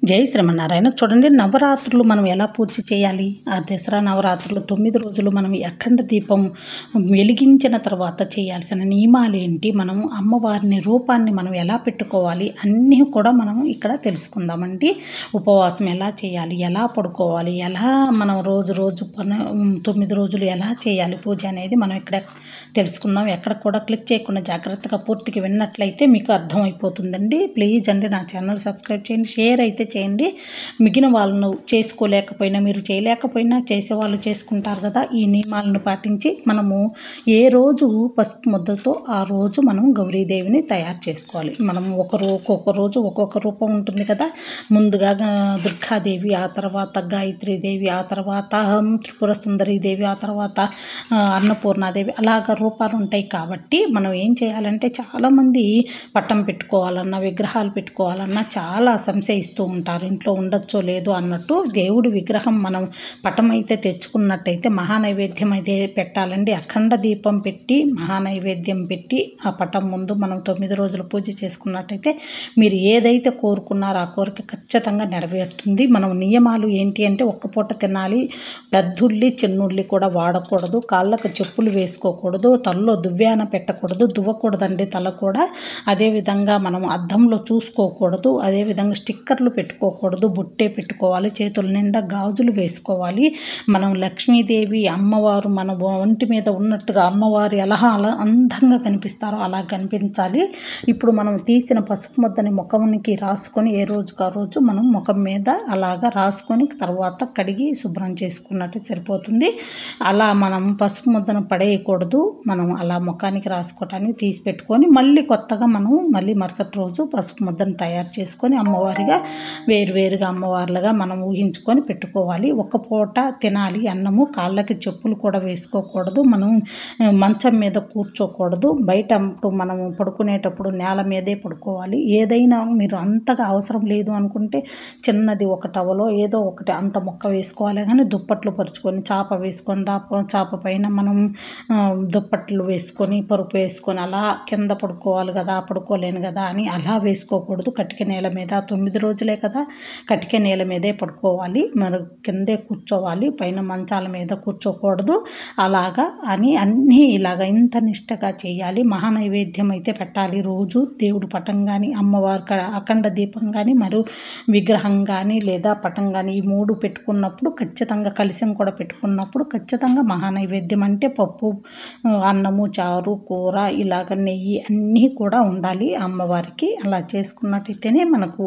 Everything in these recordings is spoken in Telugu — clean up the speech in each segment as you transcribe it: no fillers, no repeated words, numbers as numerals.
జై శ్రీమన్నారాయణ. చూడండి, నవరాత్రులు మనం ఎలా పూజ చేయాలి? ఆ దసరా నవరాత్రులు 9 రోజులు మనం అఖండ దీపం వెలిగించిన తర్వాత చేయాల్సిన నియమాలు ఏంటి, మనం అమ్మవారిని రూపాన్ని మనం ఎలా పెట్టుకోవాలి, అన్నీ కూడా మనం ఇక్కడ తెలుసుకుందామండి. ఉపవాసం ఎలా చేయాలి, ఎలా పడుకోవాలి, ఎలా మనం రోజు 9 రోజులు ఎలా చేయాలి పూజ అనేది మనం ఇక్కడ తెలుసుకుందాం. ఎక్కడ కూడా క్లిక్ చేయకుండా జాగ్రత్తగా పూర్తిగా విన్నట్లయితే మీకు అర్థమైపోతుందండి. ప్లీజ్ అండి నా ఛానల్ సబ్స్క్రైబ్ చేయండి, షేర్ అయితే చేయండి. మిగిలిన వాళ్ళను చేసుకోలేకపోయినా, మీరు చేయలేకపోయినా చేసేవాళ్ళు చేసుకుంటారు కదా. ఈ నియమాలను పాటించి మనము ఏ రోజు పసుపు ముద్దతో ఆ రోజు మనం గౌరీదేవిని తయారు చేసుకోవాలి. మనం ఒక్కొక్క రోజు ఒక్కొక్క రూపం ఉంటుంది కదా. ముందుగా దుర్గాదేవి, ఆ తర్వాత గాయత్రీదేవి, ఆ తర్వాత త్రిపుర సుందరీదేవి, ఆ తర్వాత అన్నపూర్ణాదేవి, అలాగ రూపాలు ఉంటాయి. కాబట్టి మనం ఏం చేయాలంటే, చాలామంది పట్టం పెట్టుకోవాలన్నా, విగ్రహాలు పెట్టుకోవాలన్నా చాలా సంశయిస్తూ ఉంటారు. ఇంట్లో ఉండొచ్చో లేదో అన్నట్టు. దేవుడి విగ్రహం మనం పటం అయితే తెచ్చుకున్నట్టయితే మహానైవేద్యం అయితే పెట్టాలండి. అఖండ దీపం పెట్టి మహానైవేద్యం పెట్టి ఆ పటం ముందు మనం 9 రోజులు పూజ చేసుకున్నట్టయితే మీరు ఏదైతే కోరుకున్నారో ఆ కోరిక ఖచ్చితంగా నెరవేరుతుంది. మనం నియమాలు ఏంటి అంటే, ఒక్క పూట తినాలి, పెద్దుల్లి చిన్నుల్లి కూడా వాడకూడదు, కాళ్ళకు చెప్పులు వేసుకోకూడదు, తలలో దువ్యాన పెట్టకూడదు, దువ్వకూడదండి తల కూడా. అదేవిధంగా మనం అద్దంలో చూసుకోకూడదు, అదేవిధంగా స్టిక్కర్లు పెట్టుకోకూడదు, బుట్టే పెట్టుకోవాలి, చేతుల నిండా గాజులు వేసుకోవాలి. మనం లక్ష్మీదేవి అమ్మవారు మన ఒంటి మీద ఉన్నట్టుగా అమ్మవారు ఎలా అందంగా కనిపిస్తారో అలా కనిపించాలి. ఇప్పుడు మనం తీసిన పసుపు ముద్దని ముఖానికి రాసుకొని ఏ రోజుకు ఆ రోజు మనం ముఖం మీద అలాగా రాసుకొని తర్వాత కడిగి శుభ్రం చేసుకున్నట్టు సరిపోతుంది. అలా మనం పసుపు ముద్దను పడేయకూడదు. మనం అలా ముఖానికి రాసుకోవటానికి తీసి పెట్టుకొని మళ్ళీ కొత్తగా మనం మళ్ళీ మరుసటి రోజు పసుపు ముద్దను తయారు చేసుకొని అమ్మవారిగా వేరువేరుగా అమ్మవార్లుగా మనం ఊహించుకొని పెట్టుకోవాలి. ఒక పూట తినాలి అన్నము, కాళ్ళకి చెప్పులు కూడా వేసుకోకూడదు, మనం మంచం మీద కూర్చోకూడదు, బయట మనం పడుకునేటప్పుడు నేల మీదే పడుకోవాలి. ఏదైనా మీరు అంతగా అవసరం లేదు అనుకుంటే చిన్నది ఒక టవలో ఏదో ఒకటి అంత మొక్క వేసుకోవాలి. కానీ దుప్పట్లు పరుచుకొని చాప వేసుకొని చాప పైన మనం దుప్పట్లు వేసుకొని పరుపు వేసుకొని అలా కింద పడుకోవాలి కదా, పడుకోలేను కదా అని అలా వేసుకోకూడదు. కటిక నేల మీద 9 రోజులే కదా, కటిక నేల మీదే పడుకోవాలి, మరి కిందే కూర్చోవాలి, పైన మంచాల మీద కూర్చోకూడదు. అలాగా అని అన్నీ ఇలాగ ఇంత నిష్టగా చేయాలి. మహానైవేద్యం అయితే పెట్టాలి రోజు. దేవుడు పటం కానీ, అమ్మవారి అఖండ దీపం కానీ, మరో విగ్రహం కానీ లేదా పటం కానీ, ఈ 3 పెట్టుకున్నప్పుడు ఖచ్చితంగా, కలశం కూడా పెట్టుకున్నప్పుడు ఖచ్చితంగా మహానైవేద్యం అంటే పప్పు, అన్నము, చారు, కూర, ఇలాగ నెయ్యి అన్నీ కూడా ఉండాలి అమ్మవారికి. అలా చేసుకున్నట్టయితేనే మనకు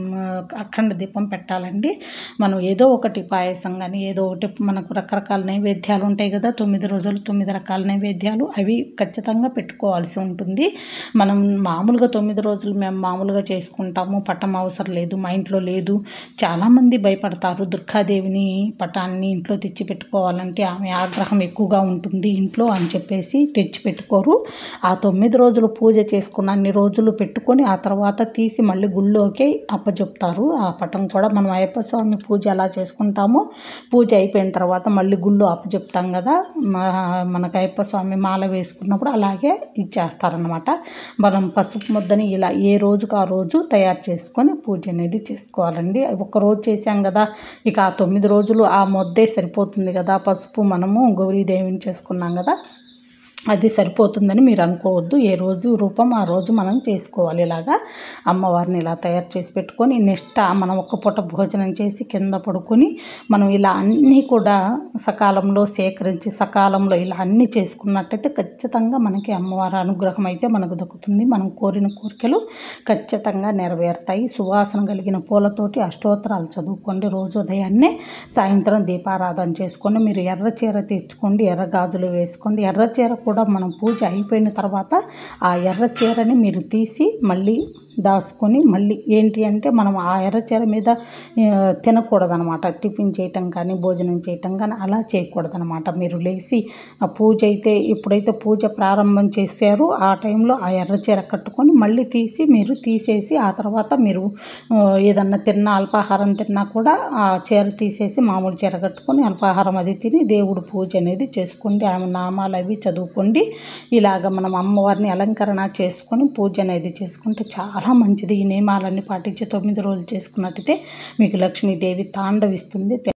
అఖండ దీపం పెట్టాలండి. మనం ఏదో ఒకటి పాయసం కానీ ఏదో ఒకటి, మనకు రకరకాల నైవేద్యాలు ఉంటాయి కదా, 9 రోజులు 9 రకాల నైవేద్యాలు, అవి ఖచ్చితంగా పెట్టుకోవాల్సి ఉంటుంది. మనం మామూలుగా 9 రోజులు మేము మామూలుగా చేసుకుంటాము, పటం అవసరం లేదు, మా ఇంట్లో లేదు. చాలామంది భయపడతారు దుర్గాదేవిని పటాన్ని ఇంట్లో తెచ్చి పెట్టుకోవాలంటే ఆమె ఆగ్రహం ఎక్కువగా ఉంటుంది ఇంట్లో అని చెప్పేసి తెచ్చి పెట్టుకోరు. ఆ 9 రోజులు పూజ చేసుకున్న అన్ని రోజులు పెట్టుకొని ఆ తర్వాత తీసి మళ్ళీ గుళ్ళోకి అప్పచెప్తారు. ఆ పటం కూడా మనం అయ్యప్ప స్వామి పూజ ఎలా చేసుకుంటామో, పూజ అయిపోయిన తర్వాత మళ్ళీ గుళ్ళో అప్పచెప్తాం కదా, మనకు అయ్యప్ప స్వామి మాల వేసుకున్నప్పుడు అలాగే ఇచ్చేస్తారనమాట. మనం పసుపు ముద్దని ఇలా ఏ రోజుకు ఆ రోజు తయారు చేసుకొని పూజ అనేది చేసుకోవాలండి. ఒక్కరోజు చేసాం కదా, ఇక ఆ 9 రోజులు ఆ ముద్దే సరిపోతుంది కదా. పసుపు మనము గౌరీదేవిని చేసుకున్నాం కదా, అది సరిపోతుందని మీరు అనుకోవద్దు. ఏ రోజు రూపం ఆ రోజు మనం చేసుకోవాలి. ఇలాగా అమ్మవారిని ఇలా తయారు చేసి పెట్టుకొని నెక్స్ట్ మనం ఒక్క పూట భోజనం చేసి కింద పడుకొని మనం ఇలా అన్నీ కూడా సకాలంలో సేకరించి సకాలంలో ఇలా అన్నీ చేసుకున్నట్టయితే ఖచ్చితంగా మనకి అమ్మవారి అనుగ్రహం అయితే మనకు దక్కుతుంది. మనం కోరిన కోరికలు ఖచ్చితంగా నెరవేరుతాయి. సువాసన కలిగిన పూలతోటి అష్టోత్తరాలు చదువుకోండి. రోజు ఉదయాన్నే సాయంత్రం దీపారాధన చేసుకొని మీరు ఎర్ర చీర తెచ్చుకోండి, ఎర్ర గాజులు వేసుకోండి. ఎర్ర చీర కూడా మనం పూజ అయిపోయిన తర్వాత ఆ ఎర్ర చీరని మీరు తీసి మళ్ళీ దాచుకొని, మళ్ళీ ఏంటి అంటే మనం ఆ ఎర్ర చీర మీద తినకూడదనమాట. టిఫిన్ చేయటం కానీ భోజనం చేయటం కానీ అలా చేయకూడదనమాట. మీరు లేచి ఆ పూజ అయితే ఎప్పుడైతే పూజ ప్రారంభం చేశారో ఆ టైంలో ఆ ఎర్ర చీర కట్టుకొని మళ్ళీ మీరు తీసేసి ఆ తర్వాత మీరు ఏదన్నా తిన్నా, అల్పాహారం తిన్నా కూడా ఆ చీర తీసేసి మామూలు చీర కట్టుకొని అల్పాహారం అది తిని దేవుడు పూజ అనేది చేసుకోండి. ఆమె నామాలు అవి చదువుకోండి. ఇలాగ మనం అమ్మవారిని అలంకరణ చేసుకొని పూజ అనేది చేసుకుంటే చాలా చాలా మంచిది. ఈ నియమాలన్నీ పాటించి 9 రోజులు చేసుకున్నట్టయితే మీకు లక్ష్మీదేవి తాండవిస్తుంది.